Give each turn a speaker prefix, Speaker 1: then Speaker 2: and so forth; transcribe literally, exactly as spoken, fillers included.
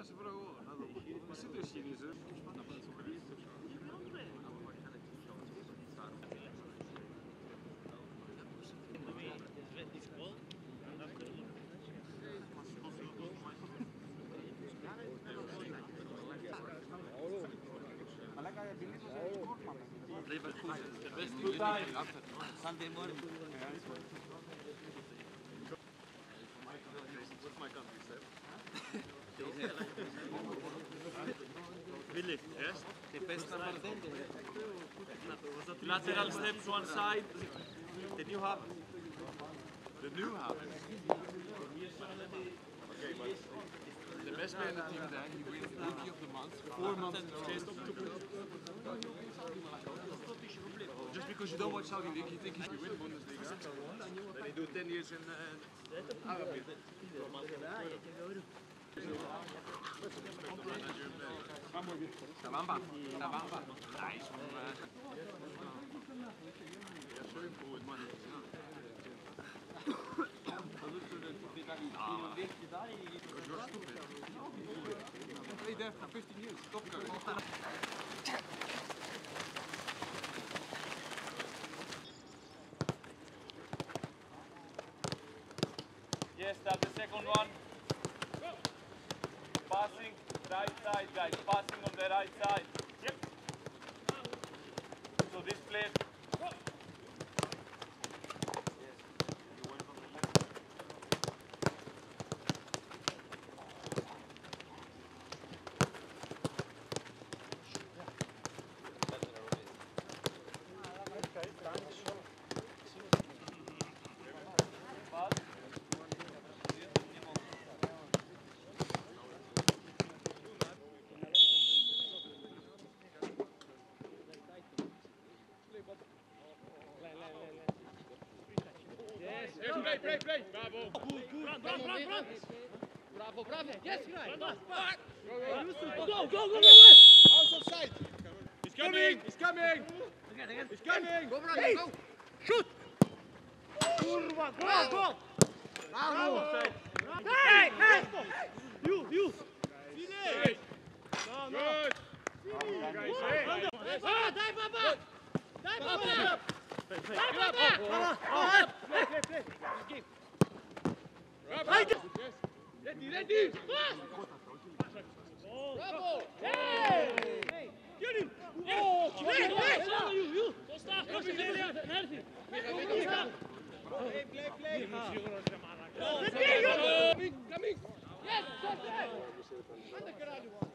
Speaker 1: Ja, ze vragen wel. We zitten in Chinisch, hè?
Speaker 2: Good time. Sunday morning.
Speaker 1: What's my country, Steph? Willy, yes? Lateral steps one side. The new half. The new half. Okay, but the best man in the team there, he wins Rookie of the Month. Four months in a row. Just because you don't watch Saudi League, you think he should win Bundesliga. Then he do ten years in uh, Arabic.
Speaker 2: Tabamba. Tabamba. Nice.
Speaker 1: Yeah, swimming pool with money. You're stupid. I played there for fifteen years. Top coach. Yes, that's the second one. Passing right side, guys. Passing on the right side. Yep. So this place. Yes, play, play, play. Bravo. Good, good. Run, run, run, run. Bravo, bravo. Yes, right. Go, go, go, go, go. Out of sight. He's coming. He's coming. He's coming. Go, bravo, go. Shoot. Kurwa, go, go. Bravo. Hey, hey. You, you. Finish. No, no. Good. Finish. Ah, dai, Papa. Dai, Papa. Play, play, play, play. Game. Right. Yes. Ready, ready. Bravo. Hey. Hey. Get him. Oh, hey, hey. You, you. Go start. Go start. Play, play, play. Coming, coming. Yes, yes, yes.